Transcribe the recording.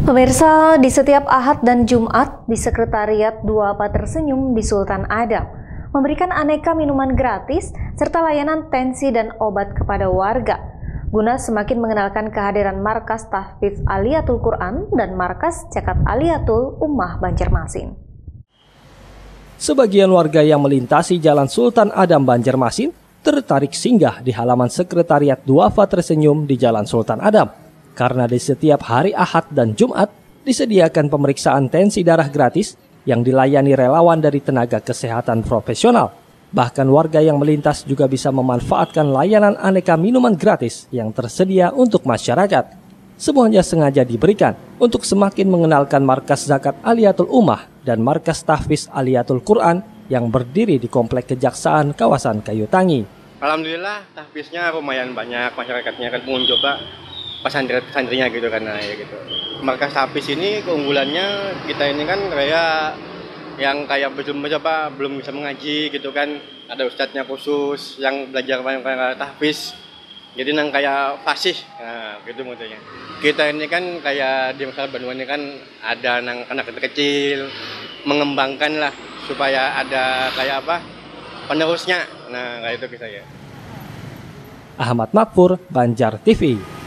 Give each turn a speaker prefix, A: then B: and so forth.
A: Pemirsa, di setiap Ahad dan Jumat di Sekretariat Duafa Tersenyum di Sultan Adam memberikan aneka minuman gratis serta layanan tensi dan obat kepada warga guna semakin mengenalkan kehadiran Markas Tahfidz Aliyatul Quran dan Markas Zakat Aliyatul Ummah Banjarmasin.
B: Sebagian warga yang melintasi Jalan Sultan Adam Banjarmasin tertarik singgah di halaman Sekretariat Duafa Tersenyum di Jalan Sultan Adam. Karena di setiap hari Ahad dan Jumat disediakan pemeriksaan tensi darah gratis yang dilayani relawan dari tenaga kesehatan profesional. Bahkan warga yang melintas juga bisa memanfaatkan layanan aneka minuman gratis yang tersedia untuk masyarakat. Semuanya sengaja diberikan untuk semakin mengenalkan Markas Zakat Aliyatul Ummah dan Markas Tahfidz Aliyatul Quran yang berdiri di Komplek Kejaksaan kawasan Kayu Tangi.
C: Alhamdulillah tahfidznya lumayan banyak, masyarakatnya kan pengunjung pesantren-pesantrinya gitu kan, nah, ya gitu. Markas tahfidz ini keunggulannya kita ini kan kayak belum bisa mengaji gitu kan, ada ustadznya khusus yang belajar tahfidz, jadi nang kayak fasih, nah gitu modelnya. Kita ini kan kayak di masalah Bandung ini kan ada nang anak kecil mengembangkan lah supaya ada kayak penerusnya, nah kayak itu kisah ya.
B: Ahmad Makfur, Banjar TV.